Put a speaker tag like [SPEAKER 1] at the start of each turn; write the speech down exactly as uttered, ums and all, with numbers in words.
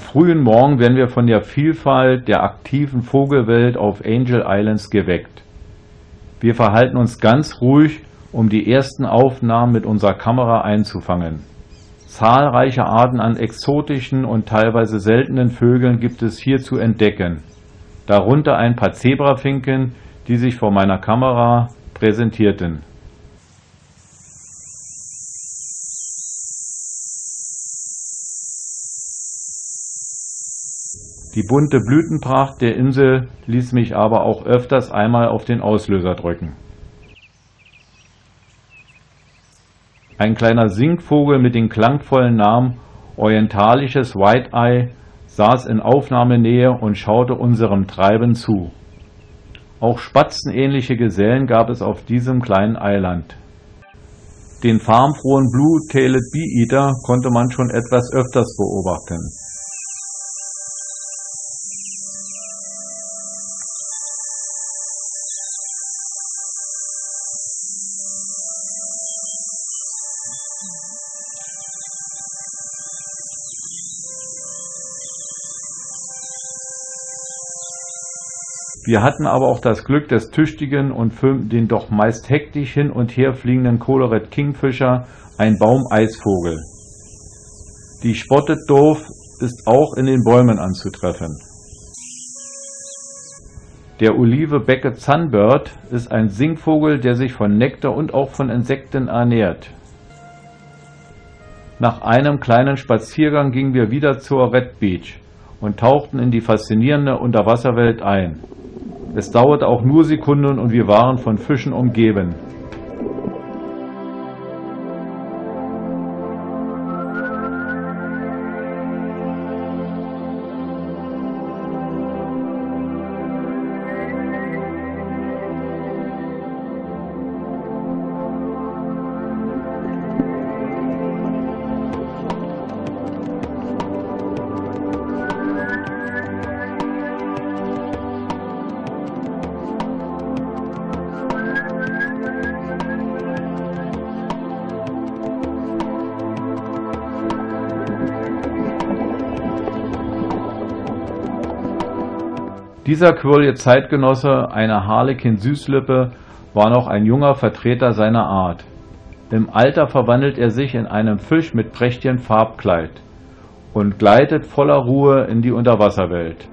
[SPEAKER 1] frühen Morgen werden wir von der Vielfalt der aktiven Vogelwelt auf Angel Islands geweckt. Wir verhalten uns ganz ruhig, um die ersten Aufnahmen mit unserer Kamera einzufangen. Zahlreiche Arten an exotischen und teilweise seltenen Vögeln gibt es hier zu entdecken, darunter ein paar Zebrafinken, die sich vor meiner Kamera präsentierten. Die bunte Blütenpracht der Insel ließ mich aber auch öfters einmal auf den Auslöser drücken. Ein kleiner Singvogel mit dem klangvollen Namen Orientalisches White-Eye saß in Aufnahmenähe und schaute unserem Treiben zu. Auch spatzenähnliche Gesellen gab es auf diesem kleinen Eiland. Den farbenfrohen Blue-Tailed Bee-Eater konnte man schon etwas öfters beobachten. Wir hatten aber auch das Glück des tüchtigen und für den doch meist hektisch hin und her fliegenden Colored Kingfisher, ein Baumeisvogel. Die Spotted Dove ist auch in den Bäumen anzutreffen. Der Olive-Backed Sunbird ist ein Singvogel, der sich von Nektar und auch von Insekten ernährt. Nach einem kleinen Spaziergang gingen wir wieder zur Red Beach und tauchten in die faszinierende Unterwasserwelt ein. Es dauerte auch nur Sekunden und wir waren von Fischen umgeben. Dieser quirlige Zeitgenosse, eine Harlekin-Süßlippe, war noch ein junger Vertreter seiner Art. Im Alter verwandelt er sich in einen Fisch mit prächtigem Farbkleid und gleitet voller Ruhe in die Unterwasserwelt.